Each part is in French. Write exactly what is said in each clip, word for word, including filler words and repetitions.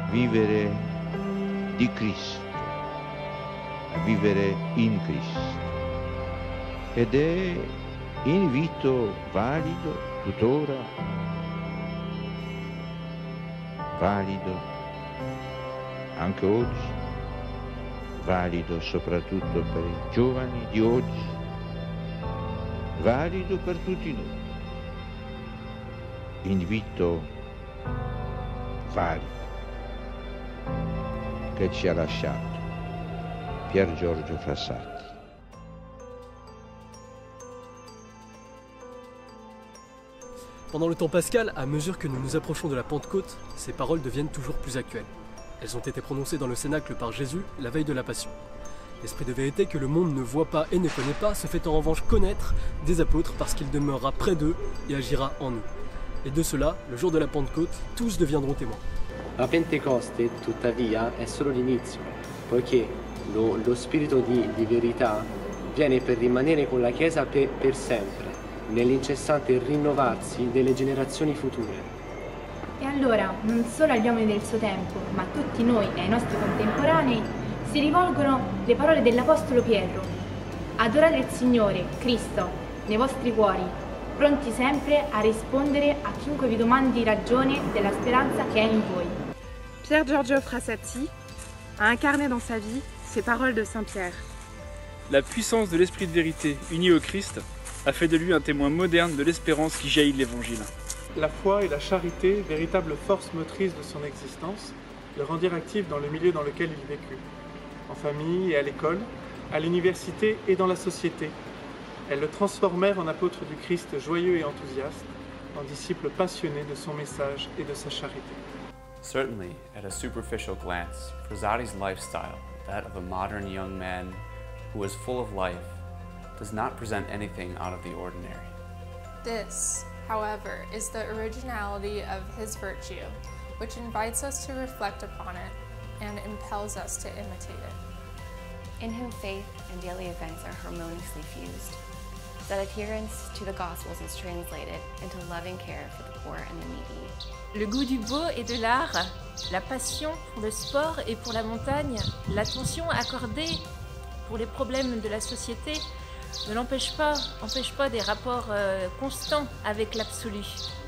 vivere di Cristo, a vivere in Cristo. Ed è invito valido tuttora, valido anche oggi, valido soprattutto per i giovani di oggi, valido per tutti noi. Invito valido che ci ha lasciato Pier Giorgio Frassati. Pendant le temps pascal, à mesure que nous nous approchons de la Pentecôte, ces paroles deviennent toujours plus actuelles. Elles ont été prononcées dans le Cénacle par Jésus la veille de la Passion. L'esprit de vérité que le monde ne voit pas et ne connaît pas se fait en revanche connaître des apôtres parce qu'il demeurera près d'eux et agira en eux. Et de cela, le jour de la Pentecôte, tous deviendront témoins. La Pentecoste, tuttavia, è solo l'inizio, poiché lo, lo spirito di, di verità viene per rimanere con la Chiesa per, per sempre, nell'incessante rinnovarsi delle generazioni future. E allora, non solo agli uomini del suo tempo, ma a tutti noi e ai nostri contemporanei, si rivolgono le parole dell'Apostolo Pietro. Adorate il Signore, Cristo, nei vostri cuori, pronti sempre a rispondere a chiunque vi domandi ragione della speranza che è in voi. Pier Giorgio Frassati a incarné dans sa vie ces paroles de Saint Pierre. La puissance de l'Esprit de vérité uni au Christ a fait de lui un témoin moderne de l'espérance qui jaillit de l'Évangile. La foi et la charité, véritable force motrice de son existence, le rendirent actif dans le milieu dans lequel il vécut, en famille et à l'école, à l'université et dans la société. Elles le transformèrent en apôtre du Christ joyeux et enthousiaste, en disciple passionné de son message et de sa charité. Certainly, at a superficial glance, Frassati's lifestyle, that of a modern young man who is full of life, does not present anything out of the ordinary. This, however, is the originality of his virtue, which invites us to reflect upon it and impels us to imitate it. In whom faith and daily events are harmoniously fused, that adherence to the Gospels is translated into loving care for the poor and the needy. Le goût du beau et de l'art, la passion pour le sport et pour la montagne, l'attention accordée pour les problèmes de la société ne l'empêche pas, empêche pas des rapports euh, constants avec l'absolu.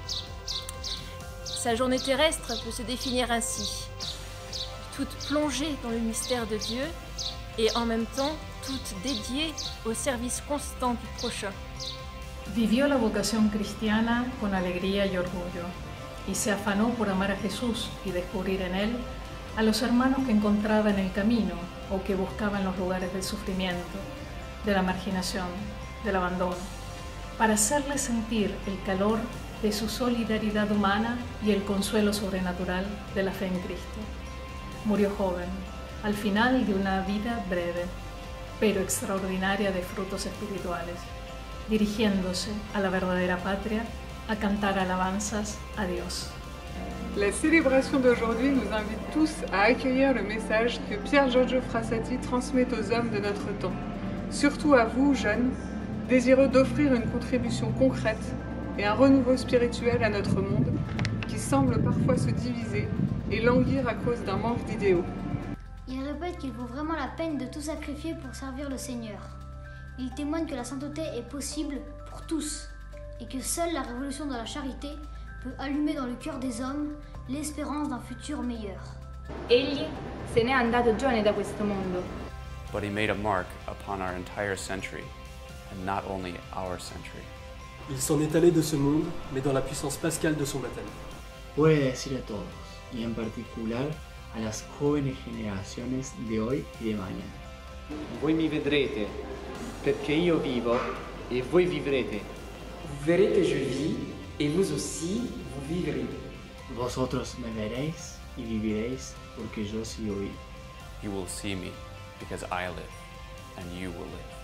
Sa journée terrestre peut se définir ainsi, toute plongée dans le mystère de Dieu et en même temps toute dédiée au service constant du prochain. Vivió la vocación cristiana con alegría y orgullo y se afanó por amar a Jesús y descubrir en él a los hermanos que encontraba en el camino o que buscaba en los lugares del sufrimiento, de la marginación, del abandono, para hacerles sentir el calor de su solidaridad humana y el consuelo sobrenatural de la fe en Cristo. Murió joven, al final de una vida breve, pero extraordinaria de frutos espirituales, dirigiéndose a la verdadera patria a cantar alabanzas a Dios. La célébration d'aujourd'hui nous invite tous à accueillir le message que Pier Giorgio Frassati transmet aux hommes de notre temps. Surtout à vous, jeunes, désireux d'offrir une contribution concrète et un renouveau spirituel à notre monde qui semble parfois se diviser et languir à cause d'un manque d'idéaux. Il répète qu'il vaut vraiment la peine de tout sacrifier pour servir le Seigneur. Il témoigne que la sainteté est possible pour tous et que seule la révolution de la charité peut allumer dans le cœur des hommes l'espérance d'un futur meilleur. Egli se n'è andato giovane da questo mondo. But he made a mark upon our entire century, and not only our century. Il s'en est allé de ce monde, mais dans la puissance pascale de son baptême. Puede decir a todos, y en particular a las jóvenes generaciones de hoy y de mañana. Voi mi vedrete, perché io vivo e voi vivrete. Vous verrez que je vis, et vous aussi, vous vivrez. Vosotros me veréis y viviréis, porque yo sigo vivo. You will see me, because I live, and you will live.